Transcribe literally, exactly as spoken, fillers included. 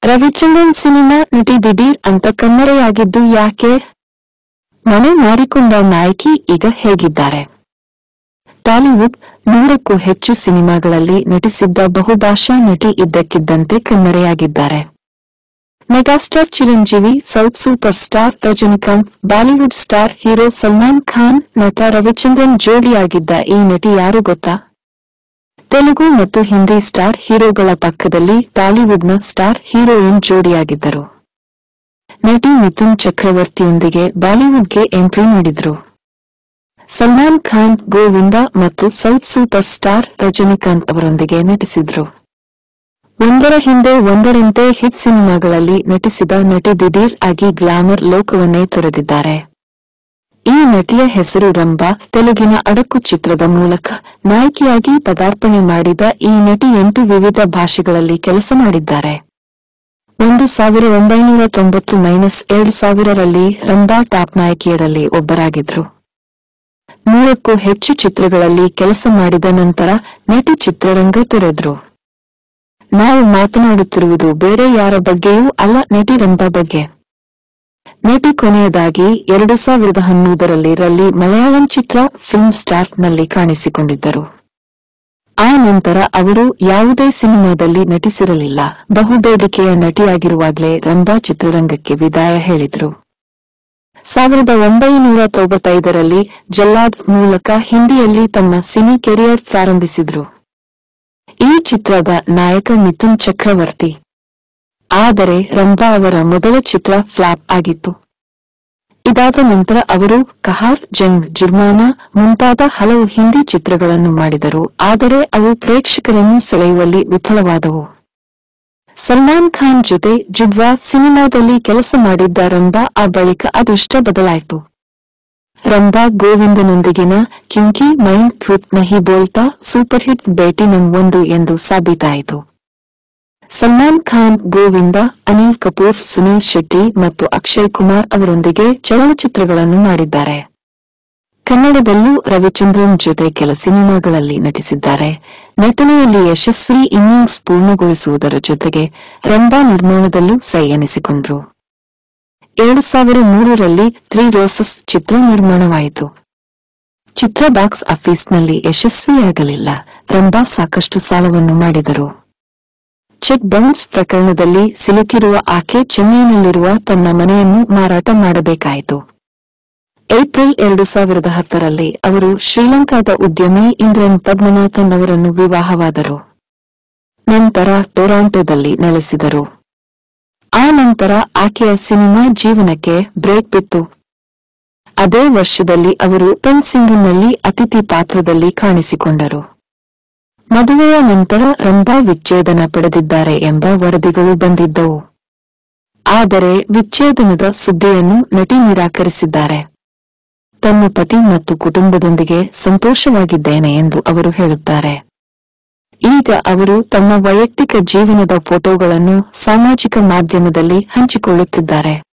Ravichandran cinema ನಟಿ ದಿಢೀರ್ ಅಂತ ಕಣ್ಮರೆಯಾಗಿದ್ದು ಯಾಕೆ? ಮನೆ ಮಾರಿಕೊಂಡ ನಾಯಕಿ ಈಗ ಹೇಗಿದ್ದಾರೆ? ಟಾಲಿವುಡ್ ನೂರಕ್ಕೂ ಹೆಚ್ಚು ಸಿನಿಮಾಗಳಲ್ಲಿ ನಟಿಸಿದ್ದ ಬಹುಭಾಷಾ ನಟಿ ಇದ್ದಕ್ಕಿದ್ದಂತೆ ಕಣ್ಮರೆಯಾಗಿದ್ದಾರೆ. Megastar Chiranjeevi, south super star Rajinikanth, Bollywood star hero Salman Khan, ನಟ ರವಿಚಂದ್ರನ್ ಜೋಡಿಯಾಗಿದ್ದ ಈ ನಟಿ ಯಾರು ಗೊತ್ತಾ? ತೆಲುಗು ಮತ್ತು ಹಿಂದಿ ಸ್ಟಾರ್ ಹೀರೋಗಳ ಪಕ್ಕದಲ್ಲಿ ಟಾಲಿವುಡ್ನ ಸ್ಟಾರ್ ಹೀರೋಯಿನ್ ಜೋಡಿಯಾಗಿದ್ದರು. ನಟಿ ಮಿಥುನ್ ಚಕ್ರವರ್ತಿಯೊಂದಿಗೆ ಬಾಲಿವುಡ್ಗೆ ಎಂಟ್ರಿ ನೀಡಿದ್ರು. ಸಲ್ಮಾನ್ ಖಾನ್, ಗೋವಿಂದ ಮತ್ತು ಸೌತ್ ಸೂಪರ್ ಸ್ಟಾರ್ ರಜನಿಕಾಂತ್ ಅವರೊಂದಿಗೆ ನಟಿಸಿದ್ರು. ಒಂದರ ಹಿಂದೆ ಒಂದರಂತೆ ಹಿಟ್ ಸಿನಿಮಾಗಳಲ್ಲಿ ನಟಿಸಿದ ನಟಿ ದಿಢೀರ್ ಆಗಿ ಗ್ಲಾಮರ್ ಲೋಕವನ್ನೇ ತೊರೆದಿದ್ದಾರೆ. ಈ ನಟಿಯ ಹೆಸರು ರಂಭಾ. ತೆಲುಗಿನ ಅಡಕು ಚಿತ್ರದ ಮೂಲಕ ನಾಯಕಿಯಾಗಿ ಪದಾರ್ಪಣೆ ಮಾಡಿದ ಈ ನಟಿ ಎಂಟು ವಿವಿಧ ಭಾಷೆಗಳಲ್ಲಿ ಕೆಲಸ ಮಾಡಿದ್ದಾರೆ. ಒಂದು ಸಾವಿರ ಒಂಬೈನೂರ ತೊಂಬತ್ತು ಮೈನಸ್ ಎರಡು ಸಾವಿರರಲ್ಲಿ ರಂಭಾ ಟಾಪ್ ನಾಯಕಿಯರಲ್ಲಿ ಒಬ್ಬರಾಗಿದ್ರು. ನೂರಕ್ಕೂ ಹೆಚ್ಚು ಚಿತ್ರಗಳಲ್ಲಿ ಕೆಲಸ ಮಾಡಿದ ನಂತರ ನಟಿ ಚಿತ್ರರಂಗ ತೊರೆದ್ರು. ನಾವು ಮಾತನಾಡುತ್ತಿರುವುದು ಬೇರೆ ಯಾರ ಬಗ್ಗೆಯೂ ಅಲ್ಲ, ನಟಿ ರಂಭಾ ಬಗ್ಗೆ. ನಟಿ ಕೊನೆಯದಾಗಿ ಎರಡು ಸಾವಿರದ ಹನ್ನೊಂದರಲ್ಲಿ ರಲ್ಲಿ ಮಲಯಾಳಂ ಚಿತ್ರ ಫಿಲ್ಮ್ ಸ್ಟಾರ್ ನಲ್ಲಿ ಕಾಣಿಸಿಕೊಂಡಿದ್ದರು. ಆ ನಂತರ ಅವರು ಯಾವುದೇ ಸಿನಿಮಾದಲ್ಲಿ ನಟಿಸಿರಲಿಲ್ಲ. ಬಹುಬೇಡಿಕೆಯ ನಟಿಯಾಗಿರುವಾಗಲೇ ರಂಭಾ ಚಿತ್ರರಂಗಕ್ಕೆ ವಿದಾಯ ಹೇಳಿದ್ರು. ಸಾವಿರದ ಒಂಬೈನೂರ ತೊಂಬತ್ತೈದರಲ್ಲಿ ಜಲ್ಲಾದ್ ಮೂಲಕ ಹಿಂದಿಯಲ್ಲಿ ತಮ್ಮ ಸಿನಿ ಕೆರಿಯರ್ ಪ್ರಾರಂಭಿಸಿದ್ರು. ಈ ಚಿತ್ರದ ನಾಯಕ ಮಿಥುನ್ ಚಕ್ರವರ್ತಿ. ಆದರೆ ರಂಭಾ ಅವರ ಮೊದಲ ಚಿತ್ರ ಫ್ಲಾಪ್ ಆಗಿತ್ತು. ಇದಾದ ನಂತರ ಅವರು ಕಹಾರ್, ಜಂಗ್, ಜುರ್ಮಾನಾ ಮುಂತಾದ ಹಲವು ಹಿಂದಿ ಚಿತ್ರಗಳನ್ನು ಮಾಡಿದರು. ಆದರೆ ಅವು ಪ್ರೇಕ್ಷಕರನ್ನು ಸೆಳೆಯುವಲ್ಲಿ ವಿಫಲವಾದವು. ಸಲ್ಮಾನ್ ಖಾನ್ ಜೊತೆ ಜುಡ್ವಾ ಸಿನಿಮಾದಲ್ಲಿ ಕೆಲಸ ಮಾಡಿದ್ದ ರಂಭಾ ಆ ಬಳಿಕ ಅದೃಷ್ಟ ಬದಲಾಯಿತು. ರಂಭಾ ಗೋವಿಂದನೊಂದಿಗಿನ ಕ್ಯೂಂಕಿ ಮೈನ್ ಖುದ್ ನಹಿ ಬೋಲ್ತಾ ಸೂಪರ್ ಹಿಟ್ ಬೇಟಿ ನಂ ಒಂದು ಎಂದು ಸಾಬೀತಾಯಿತು. ಸಲ್ಮಾನ್ ಖಾನ್, ಗೋವಿಂದ, ಅನಿಲ್ ಕಪೂರ್, ಸುನೀಲ್ ಶೆಟ್ಟಿ ಮತ್ತು ಅಕ್ಷಯ್ ಕುಮಾರ್ ಅವರೊಂದಿಗೆ ಚಲನಚಿತ್ರಗಳನ್ನು ಮಾಡಿದ್ದಾರೆ. ಕನ್ನಡದಲ್ಲೂ ರವಿಚಂದ್ರನ್ ಜೊತೆ ಕೆಲ ಸಿನಿಮಾಗಳಲ್ಲಿ ನಟಿಸಿದ್ದಾರೆ. ನಟನೆಯಲ್ಲಿ ಯಶಸ್ವಿ ಇನ್ನಿಂಗ್ಸ್ ಪೂರ್ಣಗೊಳಿಸುವುದರ ಜೊತೆಗೆ ರಂಭಾ ನಿರ್ಮಾಣದಲ್ಲೂ ಸೈ ಎನಿಸಿಕೊಂಡ್ರು. ಎರಡು ಸಾವಿರ ಮೂರರಲ್ಲಿ ತ್ರೀ ರೋಸಸ್ ಚಿತ್ರ ನಿರ್ಮಾಣವಾಯಿತು. ಚಿತ್ರ ಬಾಕ್ಸ್ ಆಫೀಸ್ನಲ್ಲಿ ಯಶಸ್ವಿಯಾಗಲಿಲ್ಲ. ರಂಭಾ ಸಾಕಷ್ಟು ಸಾಲವನ್ನು ಮಾಡಿದರು. ಚೆಕ್ ಬೌನ್ಸ್ ಪ್ರಕರಣದಲ್ಲಿ ಸಿಲುಕಿರುವ ಆಕೆ ಚೆನ್ನೈನಲ್ಲಿರುವ ತನ್ನ ಮನೆಯನ್ನು ಮಾರಾಟ ಮಾಡಬೇಕಾಯಿತು. ಏಪ್ರಿಲ್ ಎರಡು ಸಾವಿರದ ಹತ್ತರಲ್ಲಿ ಅವರು ಶ್ರೀಲಂಕಾದ ಉದ್ಯಮಿ ಇಂದ್ರನ್ ಪದ್ಮನಾಥನ್ ಅವರನ್ನು ವಿವಾಹವಾದರು. ನಂತರ ಟೊರಾಂಟೊದಲ್ಲಿ ನೆಲೆಸಿದರು. ಆ ನಂತರ ಆಕೆಯ ಸಿನಿಮಾ ಜೀವನಕ್ಕೆ ಬ್ರೇಕ್ ಬಿತ್ತು. ಅದೇ ವರ್ಷದಲ್ಲಿ ಅವರು ಪೆನ್ ಸಿಂಗನ್ನಲ್ಲಿ ಅತಿಥಿ ಪಾತ್ರದಲ್ಲಿ ಕಾಣಿಸಿಕೊಂಡರು. ಮದುವೆಯ ನಂತರ ರಂಭಾ ವಿಚ್ಛೇದನ ಪಡೆದಿದ್ದಾರೆ ಎಂಬ ವರದಿಗಳು ಬಂದಿದ್ದವು. ಆದರೆ ವಿಚ್ಛೇದನದ ಸುದ್ದಿಯನ್ನು ನಟಿ ನಿರಾಕರಿಸಿದ್ದಾರೆ. ತಮ್ಮ ಪತಿ ಮತ್ತು ಕುಟುಂಬದೊಂದಿಗೆ ಸಂತೋಷವಾಗಿದ್ದೇನೆ ಎಂದು ಅವರು ಹೇಳುತ್ತಾರೆ. ಈಗ ಅವರು ತಮ್ಮ ವೈಯಕ್ತಿಕ ಜೀವನದ ಫೋಟೋಗಳನ್ನು ಸಾಮಾಜಿಕ ಮಾಧ್ಯಮದಲ್ಲಿ ಹಂಚಿಕೊಳ್ಳುತ್ತಿದ್ದಾರೆ.